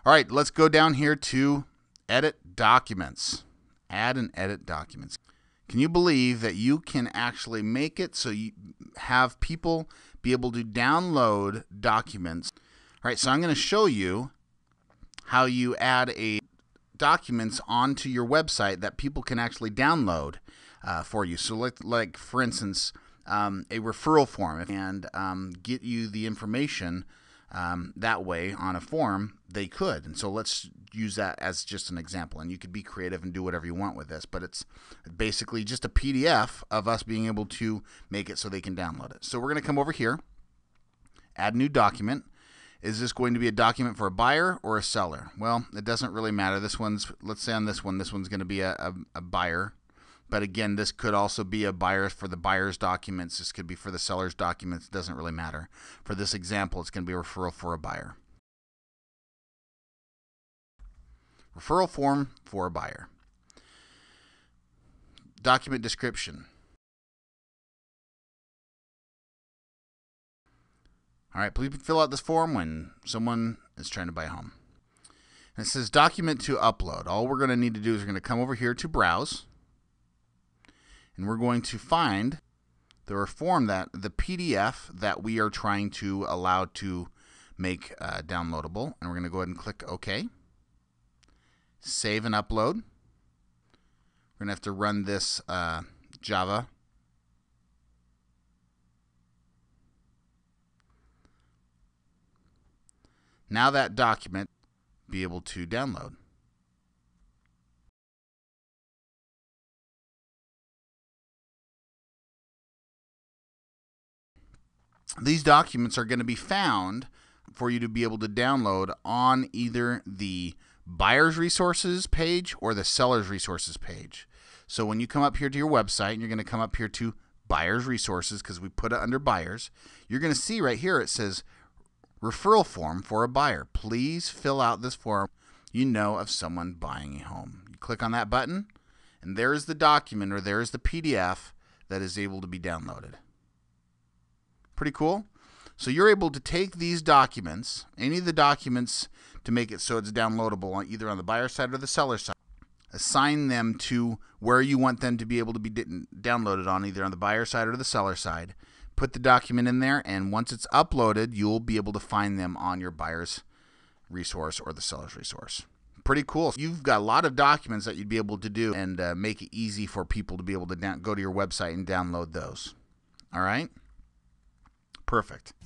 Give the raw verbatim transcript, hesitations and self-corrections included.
All right, let's go down here to edit documents. Add and edit documents. Can you believe that you can actually make it so you have people be able to download documents? All right, so I'm going to show you how you add a documents onto your website that people can actually download uh, for you. So like, like for instance, um, a referral form, and um, get you the information um, that way on a form, they could. And so let's use that as just an example. And you could be creative and do whatever you want with this, but it's basically just a P D F of us being able to make it so they can download it. So we're going to come over here, add new document. Is this going to be a document for a buyer or a seller? Well, it doesn't really matter. This one's, let's say on this one, this one's going to be a, a, a buyer. But again, this could also be a buyer for the buyer's documents. This could be for the seller's documents. It doesn't really matter. For this example, it's going to be a referral for a buyer. Referral form for a buyer. Document description. All right, please fill out this form when someone is trying to buy a home. And it says document to upload. All we're going to need to do is we're going to come over here to browse. And we're going to find the form that the P D F that we are trying to allow to make uh, downloadable. And we're going to go ahead and click OK. Save and upload. We're going to have to run this uh, Java. Now that document be able to download. These documents are going to be found for you to be able to download on either the buyer's resources page or the seller's resources page. So when you come up here to your website and you're going to come up here to buyer's resources, because we put it under buyers, you're going to see right here it says referral form for a buyer. Please fill out this form you know of someone buying a home. You click on that button and there's the document, or there's the P D F that is able to be downloaded. Pretty cool. So you're able to take these documents, any of the documents, to make it so it's downloadable on either on the buyer side or the seller side. Assign them to where you want them to be able to be downloaded on, either on the buyer side or the seller side. Put the document in there, and once it's uploaded, you'll be able to find them on your buyer's resource or the seller's resource. Pretty cool. You've got a lot of documents that you'd be able to do and uh, make it easy for people to be able to down go to your website and download those. All right? Perfect.